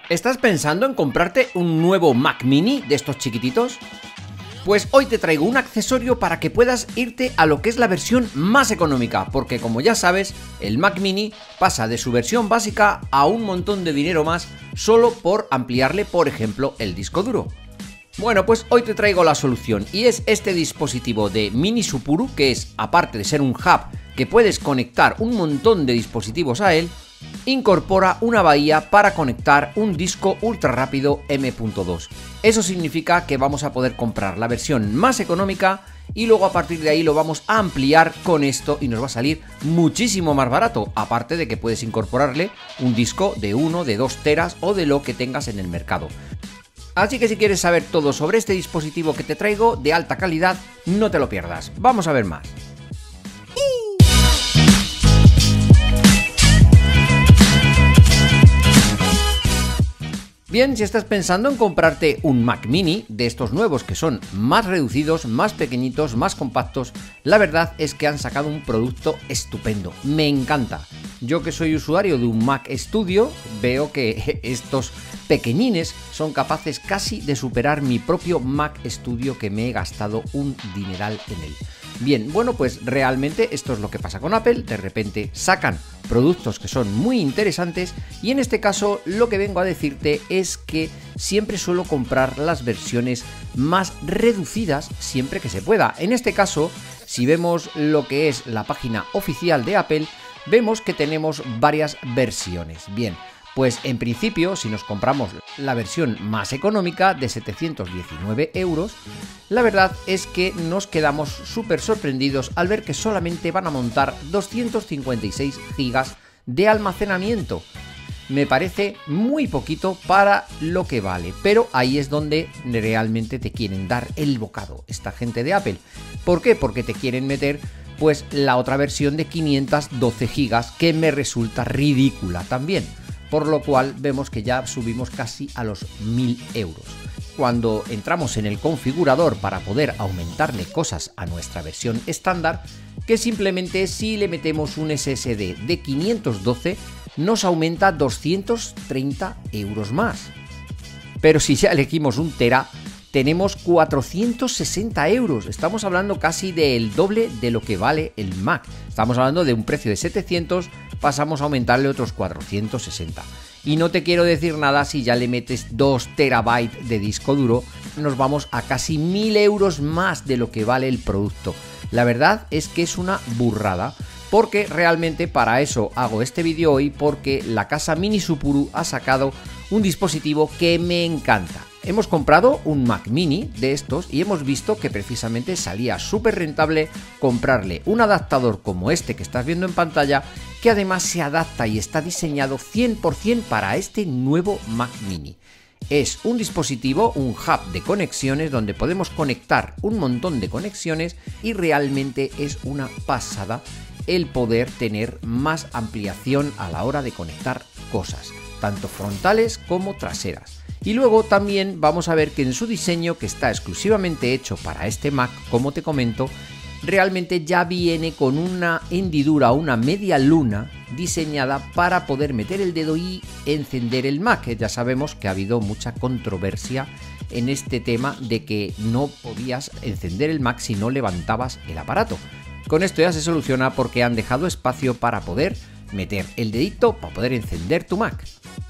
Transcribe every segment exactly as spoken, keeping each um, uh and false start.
¿Estás pensando en comprarte un nuevo Mac Mini de estos chiquititos? Pues hoy te traigo un accesorio para que puedas irte a lo que es la versión más económica, porque como ya sabes, el Mac Mini pasa de su versión básica a un montón de dinero más solo por ampliarle, por ejemplo, el disco duro. Bueno, pues hoy te traigo la solución y es este dispositivo de Minisupuru, que es, aparte de ser un hub que puedes conectar un montón de dispositivos a él, incorpora una bahía para conectar un disco ultra rápido eme punto dos. Eso significa que vamos a poder comprar la versión más económica y luego a partir de ahí lo vamos a ampliar con esto y nos va a salir muchísimo más barato, aparte de que puedes incorporarle un disco de uno, de dos teras o de lo que tengas en el mercado. Así que si quieres saber todo sobre este dispositivo que te traigo de alta calidad, no te lo pierdas. Vamos a ver más. Bien, si estás pensando en comprarte un Mac Mini de estos nuevos que son más reducidos, más pequeñitos, más compactos, la verdad es que han sacado un producto estupendo. Me encanta. Yo que soy usuario de un Mac Studio, veo que estos pequeñines son capaces casi de superar mi propio Mac Studio, que me he gastado un dineral en él. Bien, bueno, pues realmente esto es lo que pasa con Apple. De repente sacan productos que son muy interesantes y en este caso lo que vengo a decirte es que siempre suelo comprar las versiones más reducidas siempre que se pueda. En este caso, si vemos lo que es la página oficial de Apple, vemos que tenemos varias versiones. Bien, pues en principio, si nos compramos la versión más económica de setecientos diecinueve euros, la verdad es que nos quedamos súper sorprendidos al ver que solamente van a montar doscientos cincuenta y seis gigas de almacenamiento. Me parece muy poquito para lo que vale, pero ahí es donde realmente te quieren dar el bocado esta gente de Apple. ¿Por qué? Porque te quieren meter pues la otra versión de quinientos doce gigas, que me resulta ridícula también. Por lo cual vemos que ya subimos casi a los mil euros. Cuando entramos en el configurador para poder aumentarle cosas a nuestra versión estándar, que simplemente si le metemos un ese ese de de quinientos doce nos aumenta doscientos treinta euros más. Pero si ya elegimos un tera, tenemos cuatrocientos sesenta euros. Estamos hablando casi del doble de lo que vale el Mac. Estamos hablando de un precio de setecientos, pasamos a aumentarle otros cuatrocientos sesenta. Y no te quiero decir nada si ya le metes dos terabytes de disco duro, nos vamos a casi mil euros más de lo que vale el producto. La verdad es que es una burrada, porque realmente para eso hago este vídeo hoy, porque la casa Minisupuru ha sacado un dispositivo que me encanta. Hemos comprado un Mac Mini de estos y hemos visto que precisamente salía súper rentable comprarle un adaptador como este que estás viendo en pantalla, que además se adapta y está diseñado cien por cien para este nuevo Mac Mini. Es un dispositivo, un hub de conexiones donde podemos conectar un montón de conexiones y realmente es una pasada el poder tener más ampliación a la hora de conectar cosas, tanto frontales como traseras. Y luego también vamos a ver que en su diseño, que está exclusivamente hecho para este Mac, como te comento, realmente ya viene con una hendidura, una media luna diseñada para poder meter el dedo y encender el Mac. Ya sabemos que ha habido mucha controversia en este tema de que no podías encender el Mac si no levantabas el aparato. Con esto ya se soluciona porque han dejado espacio para poder meter el dedito para poder encender tu Mac.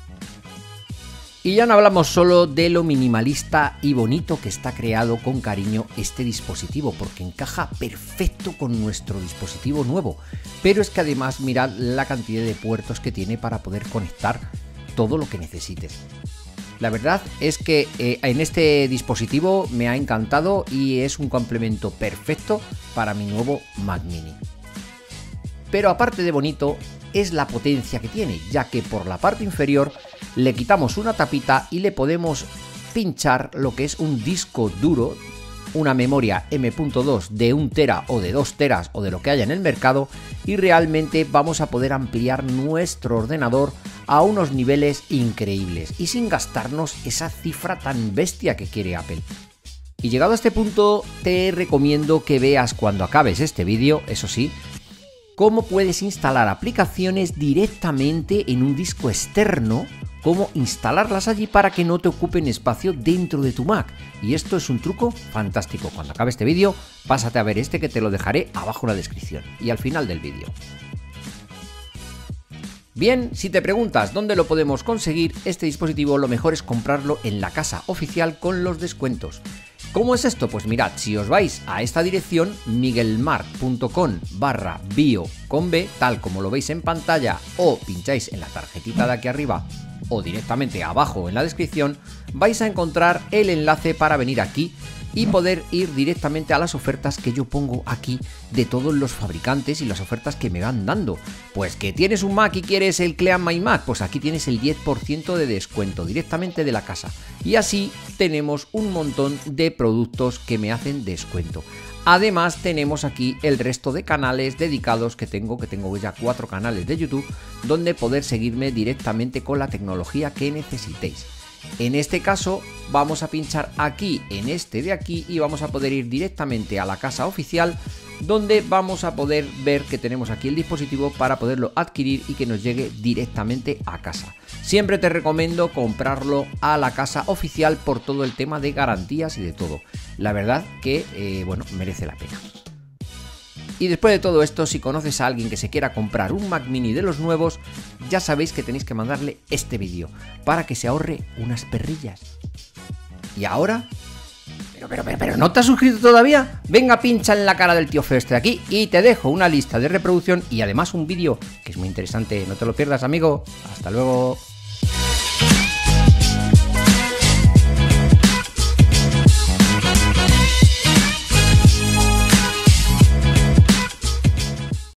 Y ya no hablamos solo de lo minimalista y bonito que está creado con cariño este dispositivo, porque encaja perfecto con nuestro dispositivo nuevo, pero es que además mirad la cantidad de puertos que tiene para poder conectar todo lo que necesites. La verdad es que eh, en este dispositivo me ha encantado y es un complemento perfecto para mi nuevo Mac Mini. Pero aparte de bonito, es la potencia que tiene, ya que por la parte inferior le quitamos una tapita y le podemos pinchar lo que es un disco duro, una memoria eme punto dos de un tera o de dos teras o de lo que haya en el mercado, y realmente vamos a poder ampliar nuestro ordenador a unos niveles increíbles y sin gastarnos esa cifra tan bestia que quiere Apple. Y llegado a este punto te recomiendo que veas cuando acabes este vídeo, eso sí, cómo puedes instalar aplicaciones directamente en un disco externo, cómo instalarlas allí para que no te ocupen espacio dentro de tu Mac. Y esto es un truco fantástico. Cuando acabe este vídeo, pásate a ver este que te lo dejaré abajo en la descripción y al final del vídeo. Bien, si te preguntas dónde lo podemos conseguir, este dispositivo lo mejor es comprarlo en la casa oficial con los descuentos. ¿Cómo es esto? Pues mirad, si os vais a esta dirección, miguelmarc.com barra bio con B, tal como lo veis en pantalla, o pincháis en la tarjetita de aquí arriba, o directamente abajo en la descripción, vais a encontrar el enlace para venir aquí y poder ir directamente a las ofertas que yo pongo aquí de todos los fabricantes y las ofertas que me van dando. Pues que tienes un Mac y quieres el Clean My Mac, pues aquí tienes el diez por ciento de descuento directamente de la casa. Y así tenemos un montón de productos que me hacen descuento. Además tenemos aquí el resto de canales dedicados que tengo, que tengo ya cuatro canales de YouTube, donde poder seguirme directamente con la tecnología que necesitéis. En este caso vamos a pinchar aquí en este de aquí y vamos a poder ir directamente a la casa oficial, donde vamos a poder ver que tenemos aquí el dispositivo para poderlo adquirir y que nos llegue directamente a casa. Siempre te recomiendo comprarlo a la casa oficial por todo el tema de garantías y de todo. La verdad que eh, bueno, merece la pena. Y después de todo esto, si conoces a alguien que se quiera comprar un Mac Mini de los nuevos, ya sabéis que tenéis que mandarle este vídeo para que se ahorre unas perrillas. ¿Y ahora? Pero, pero, pero, pero, ¿no te has suscrito todavía? Venga, pincha en la cara del tío feo este de aquí y te dejo una lista de reproducción y además un vídeo que es muy interesante. No te lo pierdas, amigo. Hasta luego.